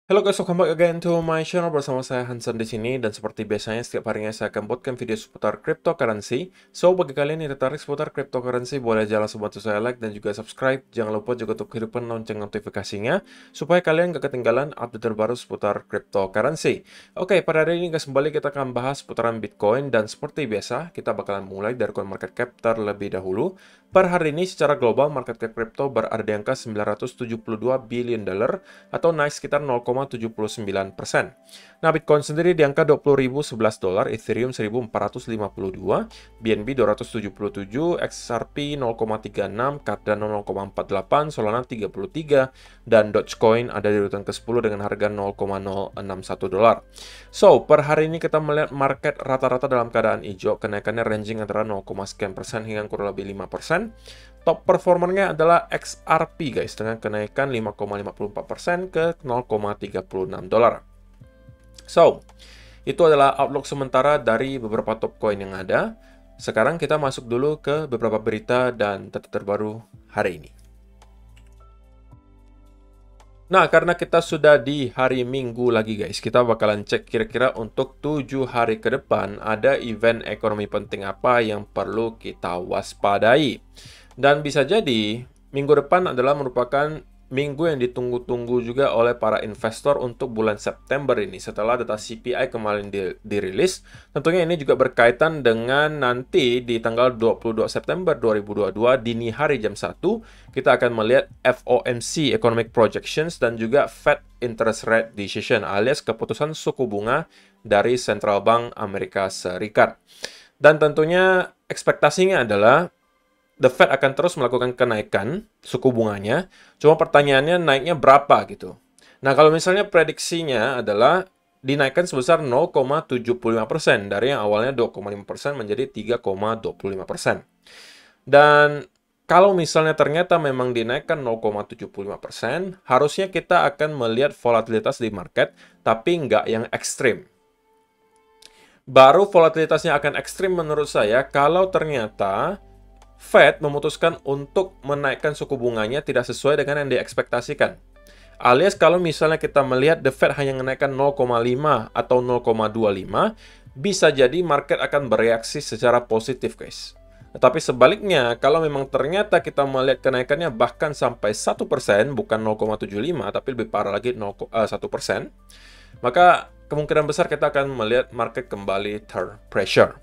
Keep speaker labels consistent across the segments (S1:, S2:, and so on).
S1: Halo guys, welcome back again to my channel bersama saya Hansen di sini, dan seperti biasanya setiap harinya saya akan buatkan video seputar cryptocurrency. So bagi kalian yang tertarik seputar cryptocurrency, boleh aja langsung bantu saya like dan juga subscribe. Jangan lupa juga untuk hidupkan lonceng notifikasinya supaya kalian gak ketinggalan update terbaru seputar cryptocurrency. Oke, pada hari ini guys, kembali kita akan bahas seputaran Bitcoin, dan seperti biasa kita bakalan mulai dari coin market cap terlebih dahulu. Per hari ini secara global market cap crypto berada di angka 972 billion dollar atau naik sekitar 0,79%. Nah, Bitcoin sendiri di angka 20.011 dolar, Ethereum 1.452, BNB 277, XRP 0,36, Cardano 0,48, Solana 33, dan Dogecoin ada di urutan ke-10 dengan harga 0,061 dolar. So, per hari ini kita melihat market rata-rata dalam keadaan hijau, kenaikannya ranging antara 0,sekian% hingga kurang lebih 5%. Top performernya adalah XRP guys, dengan kenaikan 5,54% ke 0,36 dolar. So, itu adalah outlook sementara dari beberapa top coin yang ada. Sekarang kita masuk dulu ke beberapa berita dan data terbaru hari ini. Nah, karena kita sudah di hari Minggu lagi guys, kita bakalan cek kira-kira untuk 7 hari ke depan ada event ekonomi penting apa yang perlu kita waspadai. Dan bisa jadi minggu depan adalah merupakan minggu yang ditunggu-tunggu juga oleh para investor untuk bulan September ini setelah data CPI kemarin dirilis. Tentunya ini juga berkaitan dengan nanti di tanggal 22 September 2022 dini hari jam 1 kita akan melihat FOMC Economic Projections dan juga Fed Interest Rate Decision alias keputusan suku bunga dari Central Bank Amerika Serikat. Dan tentunya ekspektasinya adalah The Fed akan terus melakukan kenaikan suku bunganya, cuma pertanyaannya naiknya berapa gitu. Nah, kalau misalnya prediksinya adalah dinaikkan sebesar 0,75% dari yang awalnya 2,5% menjadi 3,25%. Dan kalau misalnya ternyata memang dinaikkan 0,75%, harusnya kita akan melihat volatilitas di market, tapi nggak yang ekstrim. Baru volatilitasnya akan ekstrim menurut saya kalau ternyata Fed memutuskan untuk menaikkan suku bunganya tidak sesuai dengan yang diekspektasikan. Alias kalau misalnya kita melihat The Fed hanya menaikkan 0,5 atau 0,25, bisa jadi market akan bereaksi secara positif, guys. Tetapi sebaliknya, kalau memang ternyata kita melihat kenaikannya bahkan sampai 1%, bukan 0,75, tapi lebih parah lagi 1%, maka kemungkinan besar kita akan melihat market kembali terpressure.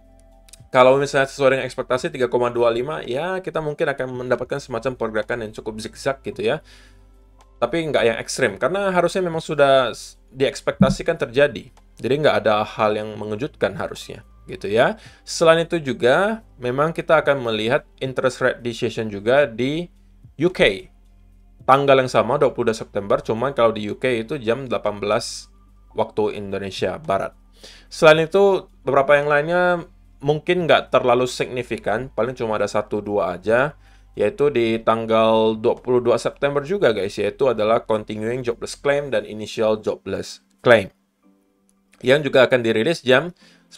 S1: Kalau misalnya sesuai dengan ekspektasi 3,25, ya kita mungkin akan mendapatkan semacam pergerakan yang cukup zigzag gitu ya. Tapi nggak yang ekstrim, karena harusnya memang sudah diekspektasikan terjadi. Jadi nggak ada hal yang mengejutkan harusnya, gitu ya. Selain itu juga, memang kita akan melihat interest rate decision juga di UK. Tanggal yang sama, 22 September, cuman kalau di UK itu jam 18 waktu Indonesia Barat. Selain itu, beberapa yang lainnya mungkin nggak terlalu signifikan, paling cuma ada 1-2 aja, yaitu di tanggal 22 September juga guys, yaitu adalah Continuing Jobless Claim dan Initial Jobless Claim, yang juga akan dirilis jam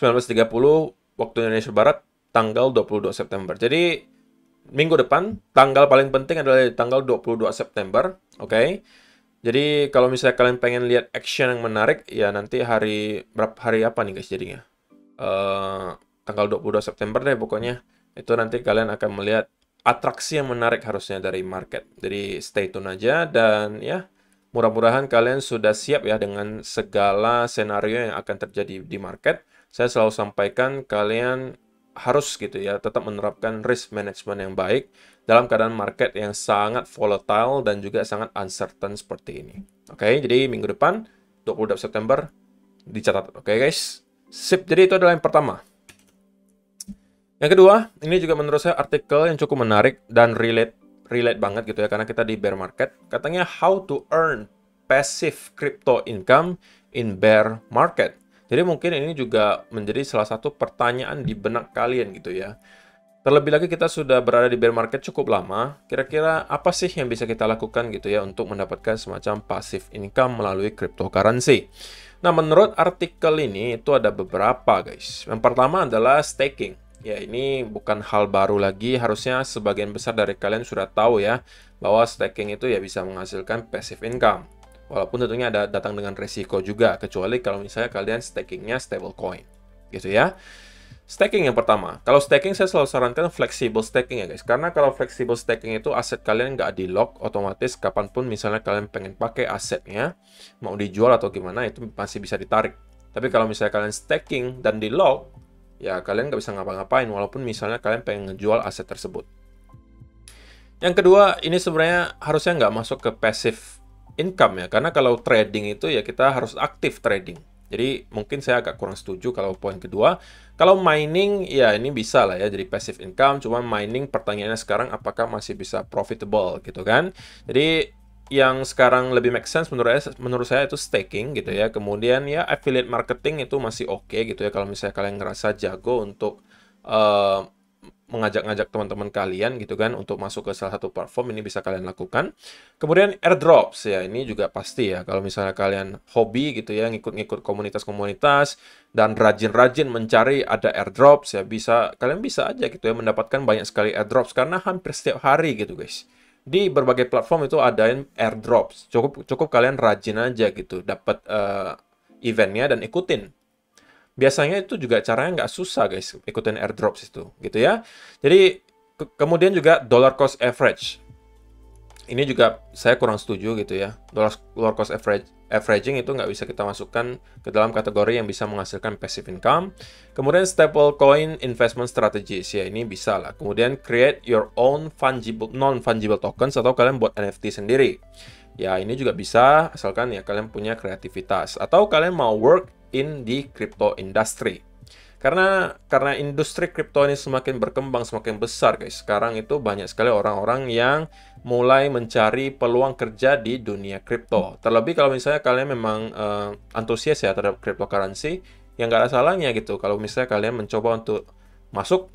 S1: 19.30 waktu Indonesia Barat, tanggal 22 September. Jadi, minggu depan, tanggal paling penting adalah di tanggal 22 September, oke? Jadi, kalau misalnya kalian pengen lihat action yang menarik, ya nanti hari apa nih guys jadinya? Tanggal 22 September deh pokoknya. Itu nanti kalian akan melihat atraksi yang menarik harusnya dari market. Jadi stay tune aja, dan ya mudah-mudahan kalian sudah siap ya dengan segala senario yang akan terjadi di market. Saya selalu sampaikan kalian harus gitu ya tetap menerapkan risk management yang baik dalam keadaan market yang sangat volatile dan juga sangat uncertain seperti ini. Oke, jadi minggu depan 22 September dicatat. Oke guys. Sip, jadi itu adalah yang pertama. Yang kedua, ini juga menurut saya artikel yang cukup menarik dan relate banget gitu ya, karena kita di bear market. Katanya how to earn passive crypto income in bear market. Jadi mungkin ini juga menjadi salah satu pertanyaan di benak kalian gitu ya. Terlebih lagi kita sudah berada di bear market cukup lama, kira-kira apa sih yang bisa kita lakukan gitu ya untuk mendapatkan semacam passive income melalui cryptocurrency. Nah, menurut artikel ini itu ada beberapa guys. Yang pertama adalah staking. Ya, ini bukan hal baru lagi, harusnya sebagian besar dari kalian sudah tahu ya, bahwa staking itu ya bisa menghasilkan passive income. Walaupun tentunya ada datang dengan resiko juga, kecuali kalau misalnya kalian stakingnya stablecoin, gitu ya. Staking yang pertama. Kalau staking saya selalu sarankan flexible staking ya guys. Karena kalau flexible staking itu aset kalian nggak di-lock, otomatis kapanpun misalnya kalian pengen pakai asetnya, mau dijual atau gimana, itu masih bisa ditarik. Tapi kalau misalnya kalian staking dan di-lock, ya kalian nggak bisa ngapa-ngapain walaupun misalnya kalian pengen ngejual aset tersebut. Yang kedua, ini sebenarnya harusnya nggak masuk ke passive income ya, karena kalau trading itu ya kita harus aktif trading. Jadi mungkin saya agak kurang setuju kalau poin kedua. Kalau mining ya ini bisa lah ya jadi passive income, cuma mining pertanyaannya sekarang apakah masih bisa profitable gitu kan. Jadi yang sekarang lebih make sense menurut saya itu staking gitu ya. Kemudian ya affiliate marketing itu masih oke gitu ya kalau misalnya kalian ngerasa jago untuk mengajak-ngajak teman-teman kalian gitu kan untuk masuk ke salah satu platform, ini bisa kalian lakukan. Kemudian airdrops ya, ini juga pasti ya kalau misalnya kalian hobi gitu ya ngikut-ngikut komunitas-komunitas dan rajin-rajin mencari ada airdrops ya, kalian bisa aja gitu ya mendapatkan banyak sekali airdrops karena hampir setiap hari gitu guys. Di berbagai platform itu ada airdrops. Cukup kalian rajin aja gitu dapat eventnya dan ikutin. Biasanya itu juga caranya nggak susah guys, ikutin airdrops itu, gitu ya. Jadi, kemudian juga dollar cost average. Ini juga saya kurang setuju gitu ya. Dollar cost averaging itu nggak bisa kita masukkan ke dalam kategori yang bisa menghasilkan passive income. Kemudian stable coin investment strategies, ya ini bisa lah. Kemudian create your own non-fungible tokens atau kalian buat NFT sendiri. Ya ini juga bisa, asalkan ya kalian punya kreativitas. Atau kalian mau work in di crypto industry. Karena industri kripto ini semakin berkembang, semakin besar guys. Sekarang itu banyak sekali orang-orang yang mulai mencari peluang kerja di dunia kripto. Terlebih kalau misalnya kalian memang antusias ya terhadap cryptocurrency, yang nggak ada salahnya gitu. Kalau misalnya kalian mencoba untuk masuk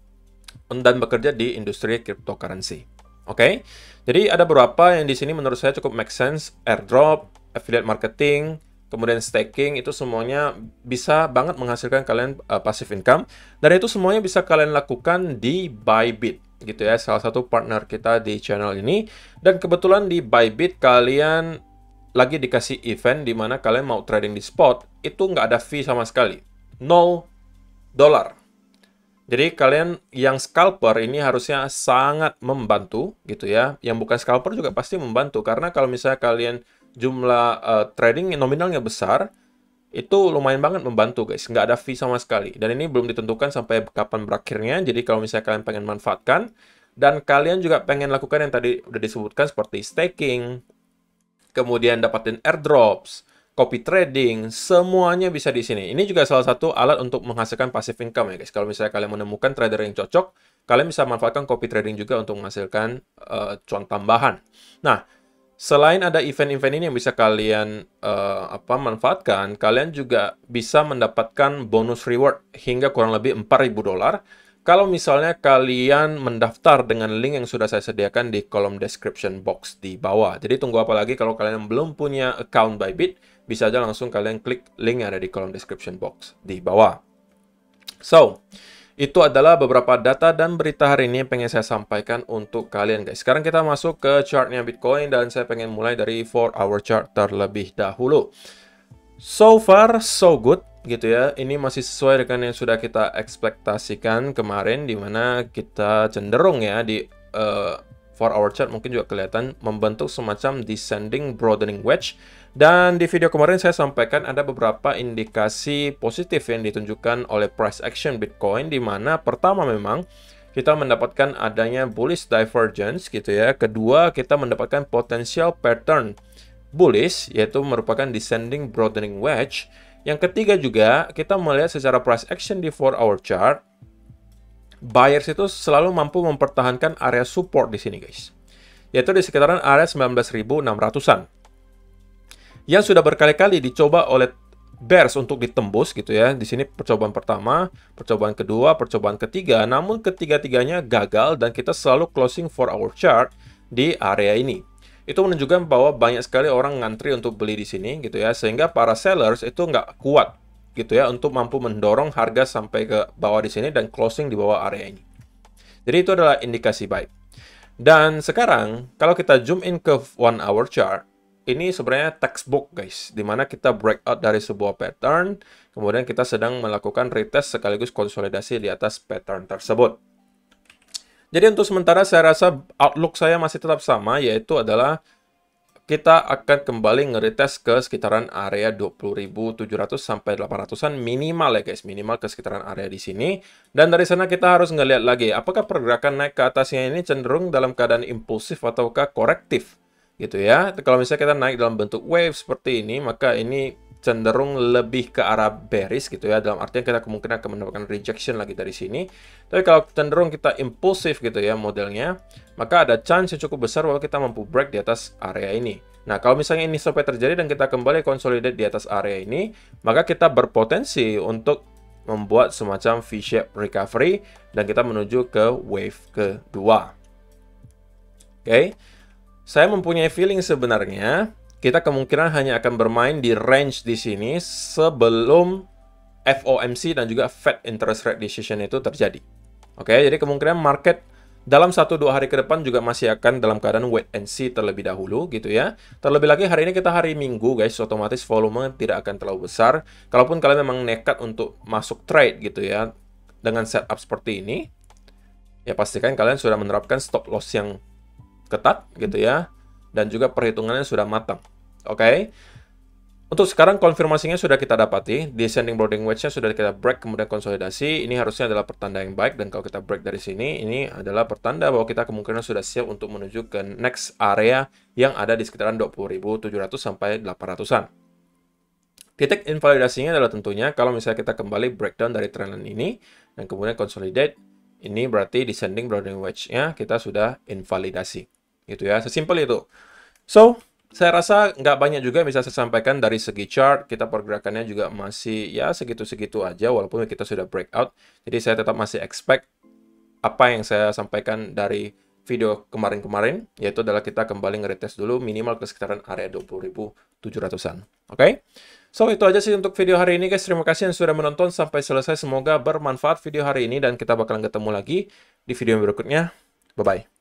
S1: dan bekerja di industri cryptocurrency. Oke? Jadi ada beberapa yang di sini menurut saya cukup make sense. Airdrop, affiliate marketing, kemudian staking, itu semuanya bisa banget menghasilkan kalian passive income. Dan itu semuanya bisa kalian lakukan di Bybit, gitu ya. Salah satu partner kita di channel ini. Dan kebetulan di Bybit kalian lagi dikasih event di mana kalian mau trading di spot, itu nggak ada fee sama sekali. $0. Jadi kalian yang scalper ini harusnya sangat membantu, gitu ya. Yang bukan scalper juga pasti membantu. Karena kalau misalnya kalian jumlah trading nominalnya besar, itu lumayan banget membantu guys. Nggak ada fee sama sekali. Dan ini belum ditentukan sampai kapan berakhirnya. Jadi kalau misalnya kalian pengen manfaatkan, dan kalian juga pengen lakukan yang tadi udah disebutkan seperti staking, kemudian dapatin airdrops, copy trading, semuanya bisa di sini. Ini juga salah satu alat untuk menghasilkan passive income ya guys. Kalau misalnya kalian menemukan trader yang cocok, kalian bisa manfaatkan copy trading juga untuk menghasilkan cuan tambahan. Nah, selain ada event-event ini yang bisa kalian manfaatkan, kalian juga bisa mendapatkan bonus reward hingga kurang lebih $4.000 kalau misalnya kalian mendaftar dengan link yang sudah saya sediakan di kolom description box di bawah. Jadi tunggu apa lagi kalau kalian belum punya account Bybit, bisa aja langsung kalian klik link yang ada di kolom description box di bawah. So, itu adalah beberapa data dan berita hari ini yang pengen saya sampaikan untuk kalian guys. Sekarang kita masuk ke chartnya Bitcoin dan saya pengen mulai dari 4-hour chart terlebih dahulu. So far, so good gitu ya. Ini masih sesuai dengan yang sudah kita ekspektasikan kemarin, di mana kita cenderung ya di 4-hour chart mungkin juga kelihatan membentuk semacam descending broadening wedge. Dan di video kemarin saya sampaikan ada beberapa indikasi positif yang ditunjukkan oleh price action Bitcoin, di mana pertama memang kita mendapatkan adanya bullish divergence gitu ya. Kedua, kita mendapatkan potential pattern bullish, yaitu merupakan descending broadening wedge. Yang ketiga juga, kita melihat secara price action di 4-hour chart, buyers itu selalu mampu mempertahankan area support di sini guys, yaitu di sekitaran area 19.600-an. Yang sudah berkali-kali dicoba oleh bears untuk ditembus gitu ya. Di sini percobaan pertama, percobaan kedua, percobaan ketiga, namun ketiga-tiganya gagal dan kita selalu closing 4-hour chart di area ini. Itu menunjukkan bahwa banyak sekali orang ngantri untuk beli di sini gitu ya, sehingga para sellers itu nggak kuat gitu ya untuk mampu mendorong harga sampai ke bawah di sini dan closing di bawah area ini. Jadi itu adalah indikasi baik. Dan sekarang kalau kita zoom in ke 1-hour chart, ini sebenarnya textbook guys, dimana kita breakout dari sebuah pattern, kemudian kita sedang melakukan retest sekaligus konsolidasi di atas pattern tersebut. Jadi untuk sementara saya rasa outlook saya masih tetap sama, yaitu adalah kita akan kembali nge-retest ke sekitaran area 20.700 sampai 800-an minimal ya guys, minimal ke sekitaran area di sini. Dan dari sana kita harus ngelihat lagi, apakah pergerakan naik ke atasnya ini cenderung dalam keadaan impulsif ataukah korektif gitu ya. Kalau misalnya kita naik dalam bentuk wave seperti ini, maka ini cenderung lebih ke arah bearish gitu ya, dalam artian kita kemungkinan akan mendapatkan rejection lagi dari sini. Tapi kalau cenderung kita impulsif gitu ya modelnya, maka ada chance yang cukup besar bahwa kita mampu break di atas area ini. Nah, kalau misalnya ini sampai terjadi dan kita kembali consolidate di atas area ini, maka kita berpotensi untuk membuat semacam V-shape recovery dan kita menuju ke wave kedua. Oke. Saya mempunyai feeling sebenarnya kita kemungkinan hanya akan bermain di range di sini sebelum FOMC dan juga Fed interest rate decision itu terjadi. Oke, jadi kemungkinan market dalam 1-2 hari ke depan juga masih akan dalam keadaan wait and see terlebih dahulu gitu ya. Terlebih lagi hari ini kita hari Minggu guys, otomatis volume tidak akan terlalu besar. Kalaupun kalian memang nekat untuk masuk trade gitu ya dengan setup seperti ini, ya pastikan kalian sudah menerapkan stop loss yang ketat gitu ya, dan juga perhitungannya sudah matang. Oke. Untuk sekarang konfirmasinya sudah kita dapati, descending boarding wedge-nya sudah kita break kemudian konsolidasi. Ini harusnya adalah pertanda yang baik, dan kalau kita break dari sini, ini adalah pertanda bahwa kita kemungkinan sudah siap untuk menuju ke next area yang ada di sekitaran 20.700 sampai 800-an. Titik invalidasinya adalah tentunya kalau misalnya kita kembali breakdown dari trendline ini dan kemudian consolidate, ini berarti descending boarding wedge-nya kita sudah invalidasi. Gitu ya, sesimpel itu. So, saya rasa nggak banyak juga yang bisa saya sampaikan dari segi chart. Kita pergerakannya juga masih ya segitu-segitu aja walaupun kita sudah breakout. Jadi saya tetap masih expect apa yang saya sampaikan dari video kemarin-kemarin, yaitu adalah kita kembali nge-retest dulu minimal ke sekitaran area 20.700-an. Oke? So, itu aja sih untuk video hari ini guys. Terima kasih yang sudah menonton sampai selesai. Semoga bermanfaat video hari ini dan kita bakalan ketemu lagi di video berikutnya. Bye-bye.